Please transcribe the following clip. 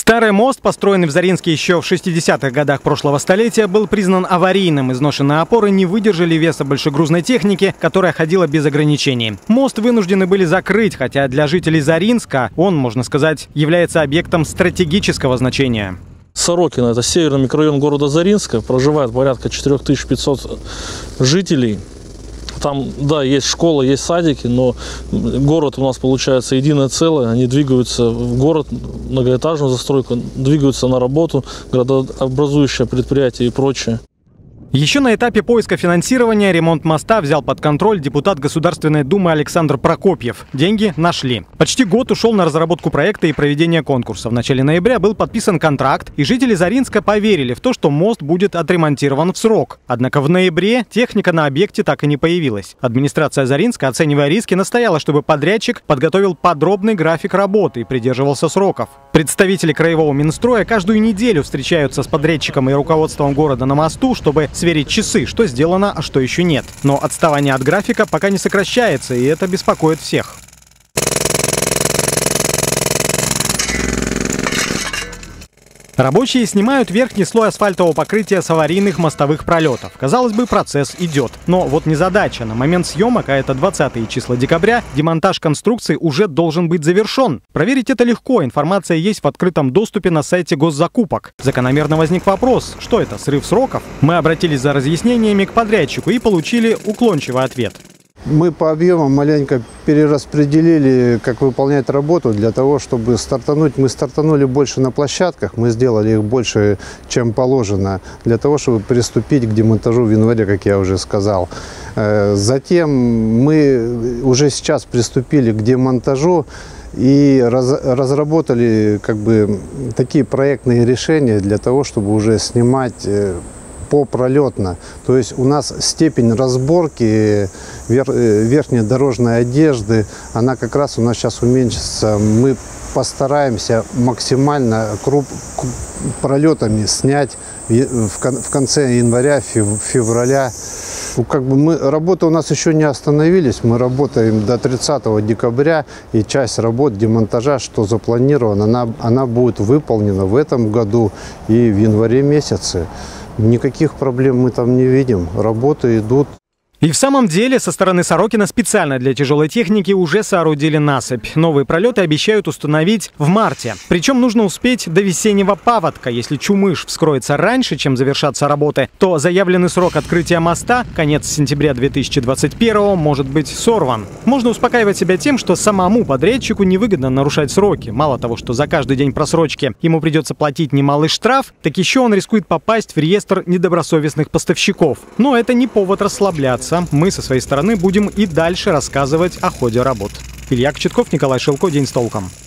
Старый мост, построенный в Заринске еще в 60-х годах прошлого столетия, был признан аварийным. Изношенные опоры не выдержали веса большегрузной техники, которая ходила без ограничений. Мост вынуждены были закрыть, хотя для жителей Заринска он, можно сказать, является объектом стратегического значения. Сорокино – это северный микрорайон города Заринска. Проживает порядка 4500 жителей. Там, да, есть школа, есть садики, но город у нас получается единое целое. Они двигаются в город, многоэтажную застройку, двигаются на работу, градообразующее предприятие и прочее. Еще на этапе поиска финансирования ремонт моста взял под контроль депутат Государственной Думы Александр Прокопьев. Деньги нашли. Почти год ушел на разработку проекта и проведение конкурса. В начале ноября был подписан контракт, и жители Заринска поверили в то, что мост будет отремонтирован в срок. Однако в ноябре техника на объекте так и не появилась. Администрация Заринска, оценивая риски, настояла, чтобы подрядчик подготовил подробный график работы и придерживался сроков. Представители краевого Минстроя каждую неделю встречаются с подрядчиком и руководством города на мосту, чтобы сверить часы, что сделано, а что еще нет. Но отставание от графика пока не сокращается, и это беспокоит всех. Рабочие снимают верхний слой асфальтового покрытия с аварийных мостовых пролетов. Казалось бы, процесс идет. Но вот незадача. На момент съемок, а это 20 числа декабря, демонтаж конструкции уже должен быть завершен. Проверить это легко. Информация есть в открытом доступе на сайте госзакупок. Закономерно возник вопрос, что это, срыв сроков? Мы обратились за разъяснениями к подрядчику и получили уклончивый ответ. Мы по объемам маленько перераспределили, как выполнять работу для того, чтобы стартануть. Мы стартанули больше на площадках, мы сделали их больше, чем положено, для того, чтобы приступить к демонтажу в январе, как я уже сказал. Затем мы уже сейчас приступили к демонтажу и разработали такие проектные решения для того, чтобы уже снимать пролетно. То есть у нас степень разборки верхней дорожной одежды, она как раз у нас сейчас уменьшится. Мы постараемся максимально пролетами снять в конце января, февраля. Работы у нас еще не остановились. Мы работаем до 30 декабря, и часть работ демонтажа, что запланировано, она будет выполнена в этом году и в январе месяце. Никаких проблем мы там не видим. Работы идут. И в самом деле со стороны Сорокина специально для тяжелой техники уже соорудили насыпь. Новые пролеты обещают установить в марте. Причем нужно успеть до весеннего паводка. Если Чумыш вскроется раньше, чем завершатся работы, то заявленный срок открытия моста, конец сентября 2021, может быть сорван. Можно успокаивать себя тем, что самому подрядчику невыгодно нарушать сроки. Мало того, что за каждый день просрочки ему придется платить немалый штраф, так еще он рискует попасть в реестр недобросовестных поставщиков. Но это не повод расслабляться. Мы со своей стороны будем и дальше рассказывать о ходе работ. Илья Кочетков, Николай Шелко. День с толком.